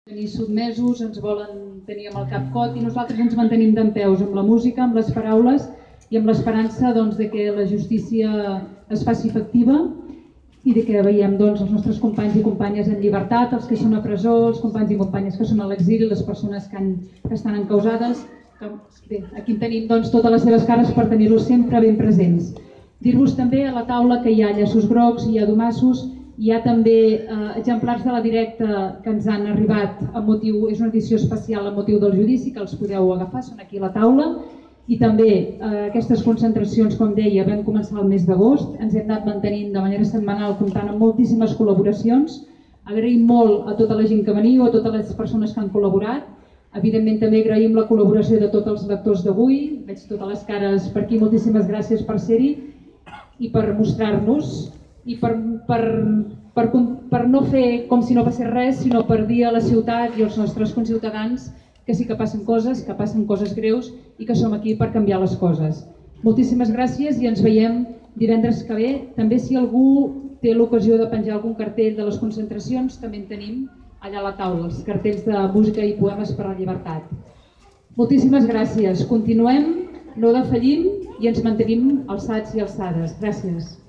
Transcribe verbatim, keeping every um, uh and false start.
tenir sotmesos, ens volen tenir amb el cap cot i nosaltres ens mantenim dempeus amb la música, amb les paraules i amb l'esperança doncs, de que la justícia es faci efectiva i de que veiem doncs, els nostres companys i companyes en llibertat, els que són a presó, els companys i companyes que són a l'exili, les persones que, han, que estan encausades. Que, bé, aquí tenim doncs, totes les seves cares per tenir-los sempre ben presents. Dir-vos també a la taula que hi ha llaços grocs, hi ha domassos, hi ha també eh, exemplars de la directa que ens han arribat a motiu, és una edició especial a motiu del judici, que els podeu agafar, són aquí a la taula. I també eh, aquestes concentracions, com deia, vam començar el mes d'agost, ens hem anat mantenint de manera setmanal comptant amb moltíssimes col·laboracions. Agraïm molt a tota la gent que veniu, a totes les persones que han col·laborat. Evidentment també agraïm la col·laboració de tots els lectors d'avui, veig totes les cares per aquí, moltíssimes gràcies per ser-hi i per mostrar-nos i per, per, per, per no fer com si no passés res, sinó per dir a la ciutat i als nostres conciutadans que sí que passen coses, que passen coses greus i que som aquí per canviar les coses. Moltíssimes gràcies i ens veiem divendres que ve. També si algú té l'ocasió de penjar algun cartell de les concentracions, també en tenim allà a la taula, els cartells de música i poemes per la llibertat. Moltíssimes gràcies. Continuem, no defallim i ens mantenim alçats i alçades. Gràcies.